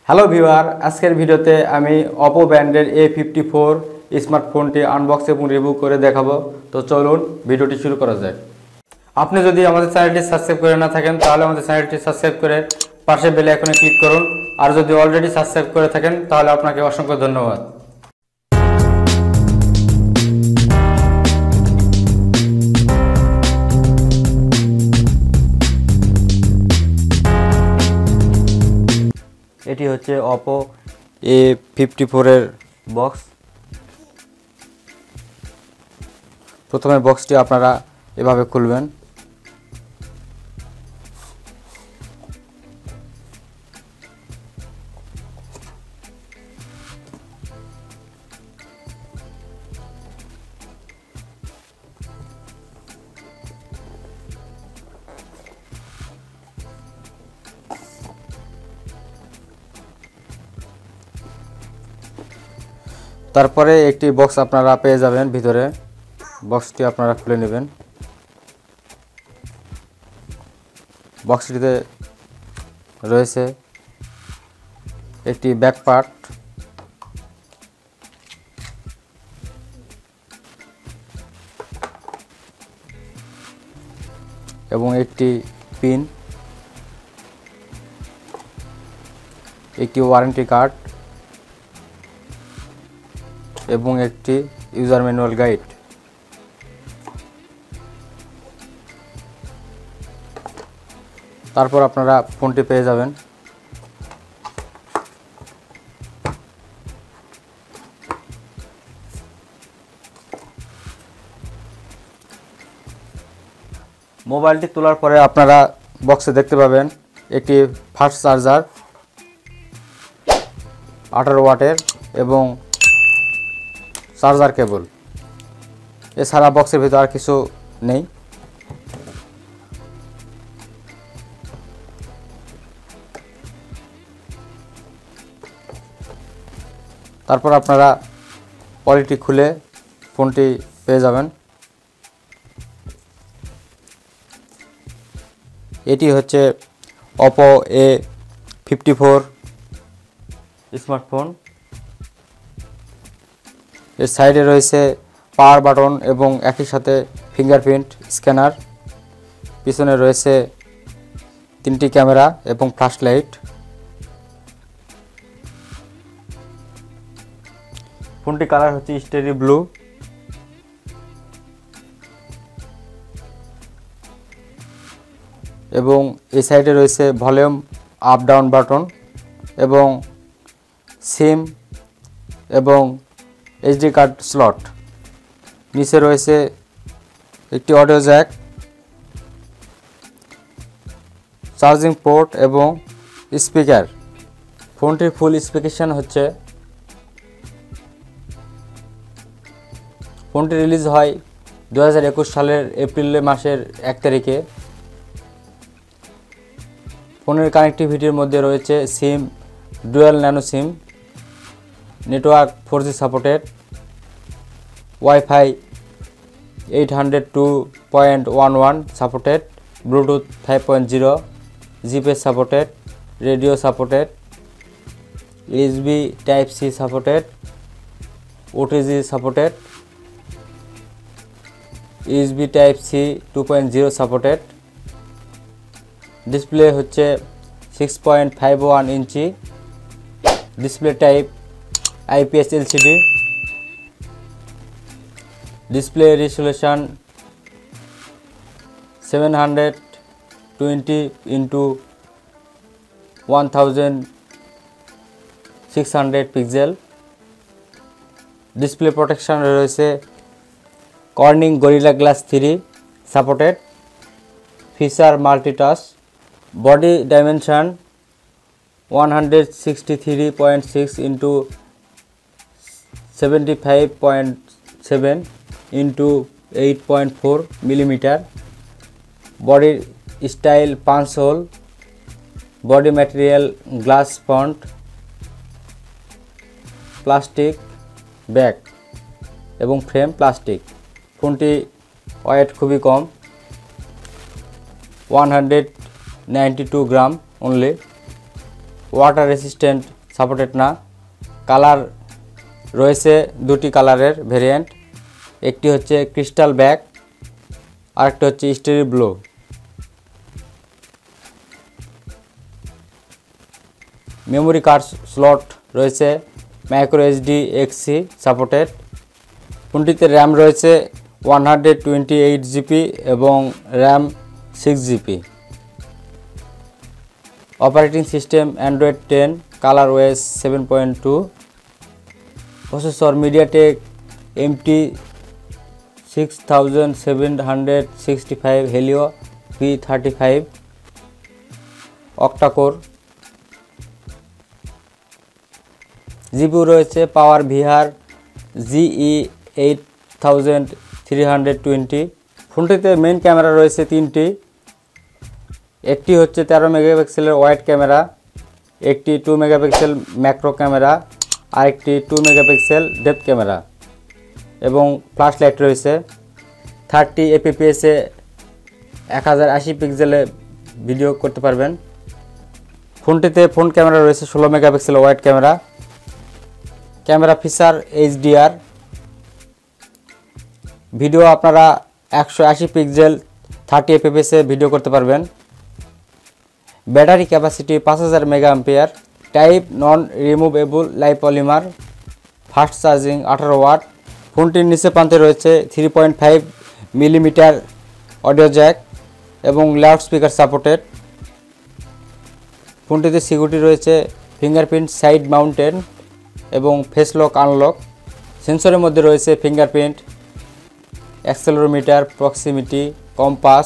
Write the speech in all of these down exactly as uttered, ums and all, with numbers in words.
Hello viewer, আজকের ভিডিওতে আমি অপো ব্র্যান্ডের এ ফিফটি ফোর স্মার্টফোনটি আনবক্স এবং রিভিউ করে দেখাবো। তো চলুন ভিডিওটি শুরু করা যায়। আপনি যদি আমাদের চ্যানেলটি সাবস্ক্রাইব করে না থাকেন তাহলে আমাদের চ্যানেলটি সাবস্ক্রাইব করে পাশে বেল আইকনে ক্লিক করুন। আর যদি অলরেডি সাবস্ক্রাইব করে থাকেন তাহলে আপনাকে অসংখ্য ধন্যবাদ। এটি হচ্ছে অপো এ ফিফটি ফোর এর বক্স। প্রথমে বক্সটি আপনারা এভাবে খুলবেন। তারপরে একটি বক্স আপনারা পেয়ে যাবেন ভিতরে। বক্সটি আপনারা খুলে নেবেন। বক্সটিতে রয়েছে একটি ব্যাক পার্ট, এবং একটি পিন, একটি ওয়ারেন্টি কার্ড এবং একটি ইউজার ম্যানুয়াল গাইড। তারপর আপনারা ফোনটি পেয়ে যাবেন। মোবাইলটি তোলার পরে আপনারা বক্সে দেখতে পাবেন একটি ফাস্ট চার্জার আঠারো ওয়াটের এবং চার্জার কেবল। এছাড়া বক্সের ভিতরে আর কিছু নেই। তারপর আপনারা পলিটি খুলে ফোনটি পেয়ে যাবেন। এটি হচ্ছে Oppo A fifty four smartphone. এর সাইডে রয়েছে পাওয়ার বাটন এবং একই সাথে ফিঙ্গারপ্রিন্ট স্ক্যানার। পিছনে রয়েছে তিনটি ক্যামেরা এবং ফ্ল্যাশ লাইট। ফোনটি কালার হচ্ছে স্টেরি ব্লু। এবং এই সাইডে রয়েছে ভলিউম আপ ডাউন বাটন এবং সিম এবং এইচডি কার্ড স্লট। নিচে রয়েছে একটি অডিও জ্যাক, চার্জিং পোর্ট এবং স্পিকার। ফোনটির ফুল স্পেসিফিকেশন হচ্ছে, ফোনটি রিলিজ হয় দু হাজার একুশ সালের এপ্রিল মাসের এক তারিখে। ফোনের কানেক্টিভিটির মধ্যে রয়েছে SIM dual nano SIM, network four G supported, wifi eight hundred two point one one supported, Bluetooth five point zero, GPS supported, radio supported, USB type C supported, OTG supported, USB type C two point zero supported. Display হচ্ছে six point five one inch, display type IPS LCD, display resolution seven hundred twenty into one thousand six hundred pixel. Display protection রয়েছে Corning Gorilla Glass three supported, feature multitouch. Body dimension one hundred sixty three point six into seventy five point seven into eight point four millimetre. Body style punch hole, body material glass front, plastic back এবং frame plastic. ফোনটি weight খুবই কম, one hundred ninety-two gram only, water resistant supported না। Colour রয়েছে দুটি কালারের variant, একটি হচ্ছে ক্রিস্টাল ব্ল্যাক আরেকটি হচ্ছে starry blue. Memory card slot রয়েছে মাইক্রো এসডি এক্সসি সাপোর্টেড। ফোনটিতে র্যাম রয়েছে one hundred twenty eight GB এবং RAM six GB. Operating system Android ten, colour OS seven point two. Processor MediaTek MT six thousand seven hundred sixty five Helio P thirty five octacore. GPU রয়েছে power VR GE eight thousand three hundred twenty. ফোনটিতে main camera রয়েছে তিনটি, একটি হচ্ছে তেরো মেগাপিক্সেলের wide camera, একটি two megapixel macro camera, আরেকটি টু মেগাপিক্সেল ডেপথ ক্যামেরা এবং ফ্ল্যাশ লাইট রয়েছে। থার্টি এপিপিএসে এক হাজার আশি পিক্সেলে ভিডিও করতে পারবেন। ফোনটিতে ফোন ক্যামেরা রয়েছে ষোলো megapixel wide camera. Camera feature HDR, video আপনারা একশো আশি পিক্সেল থার্টি এপিপিএসে ভিডিও করতে পারবেন। ব্যাটারি ক্যাপাসিটি পাঁচ হাজার mega ampere. Type non removable live polymer. Fast charging আঠারো ওয়াট। ফোনটির নিচে প্রান্তে রয়েছে three point five millimetre audio jack এবং লাউড স্পিকার সাপোর্টেড। ফোনটিতে সিকিউরিটি রয়েছে ফিঙ্গারপ্রিন্ট সাইড মাউন্টেন এবং ফেস লক আনলক। সেন্সরের মধ্যে রয়েছে ফিঙ্গারপ্রিন্ট, অ্যাক্সেলেরোমিটার, প্রক্সিমিটি, কম্পাস।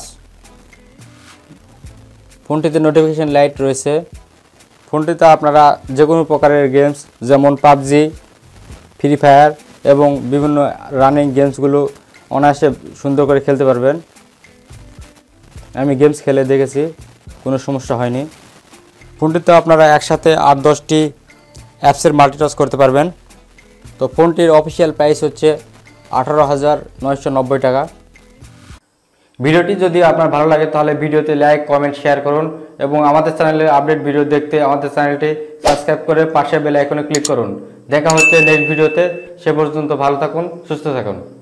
ফোনটিতে নোটিফিকেশন লাইট রয়েছে। ফোনটিতে আপনারা যে কোনো প্রকারের গেমস যেমন পাবজি, ফ্রি ফায়ার এবং বিভিন্ন রানিং গেমসগুলো অনায়াসে সুন্দর করে খেলতে পারবেন। আমি গেমস খেলে দেখেছি, কোনো সমস্যা হয়নি। ফোনটিতে আপনারা একসাথে আট দশটি অ্যাপসের মাল্টিটাস্ক করতে পারবেন। তো ফোনটির অফিসিয়াল প্রাইস হচ্ছে আঠারো হাজার নয়শো নব্বই টাকা। ভিডিওটি যদি আপনার ভালো লাগে তাহলে ভিডিওতে লাইক, কমেন্ট, শেয়ার করুন এবং আমাদের চ্যানেলের আপডেট ভিডিও দেখতে আমাদের চ্যানেলটি সাবস্ক্রাইব করে পাশে বেল আইকনে ক্লিক করুন। দেখা হচ্ছে নেক্সট ভিডিওতে। সে পর্যন্ত ভালো থাকুন, সুস্থ থাকুন।